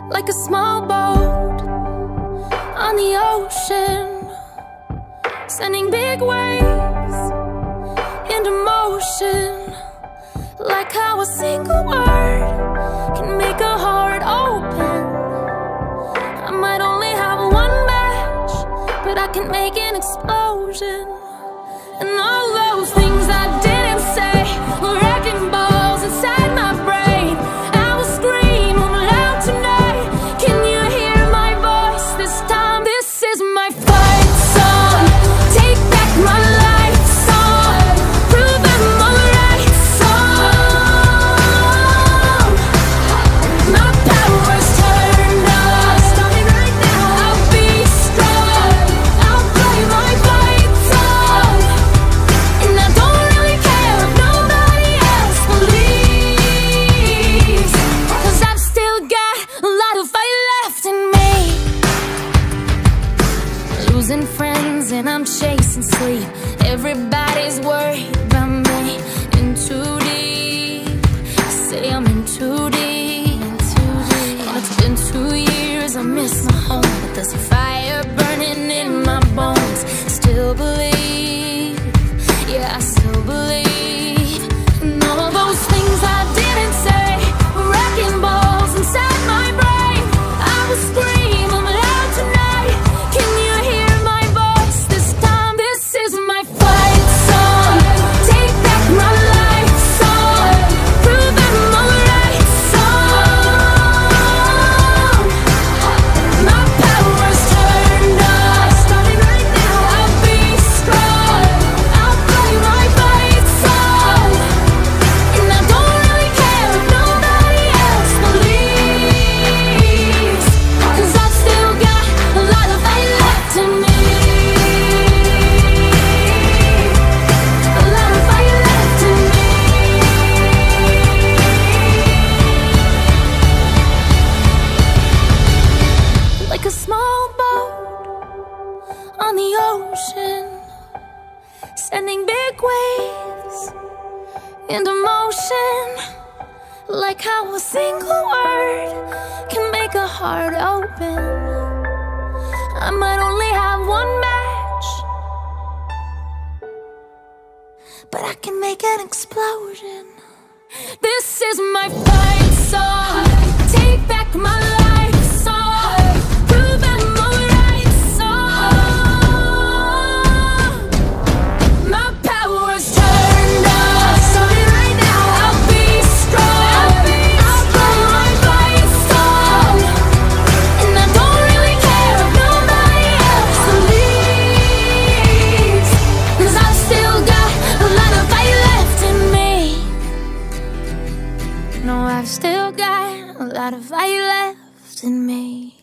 like a small boat on the ocean, sending big waves into motion, like how a single word can make a heart open. I might only have one match, but I can make an explosion. And all those things I didn't say were wrecking balls inside my brain. I will scream loud tonight. Can you hear my voice this time? This is my fight song. Take back my life song. Prove I'm alright song. My power's turned on. Starting right now. I'll be strong. I'll play my fight song. And I don't really care if nobody else believes, 'cause I've still got a lot of fight left in me. Losing friends and I'm chasing sleep. Everybody's worried about me. In too deep. Say I'm in too deep. And it's been 2 years, I miss my home, but there's a fire burning in my bones. Still believe, yeah, I still believe. And all those things I didn't say were wrecking balls inside my brain. I will scream loud tonight. Can you hear my voice this time? This is my fight song. Take back my life song. Prove I'm alright song. My power's turned on. Starting right now. I'll be strong. I'll play my fight song. And I don't really care if nobody else believes, 'cause I've still got a lot of fight left in me. A lot of fight left in me. Like a small boat on the ocean, sending big waves into motion, like how a single word can make a heart open. I might only have one match, but I can make an explosion. This is my fight song. Take back my life song. Prove I'm alright song. My power's turned on. Starting right now. I'll be strong. I'll play my fight song. And I don't really care if nobody else believes, 'cause I've still got a lot of fight left in me. No, I've still got a lot of fight left in me.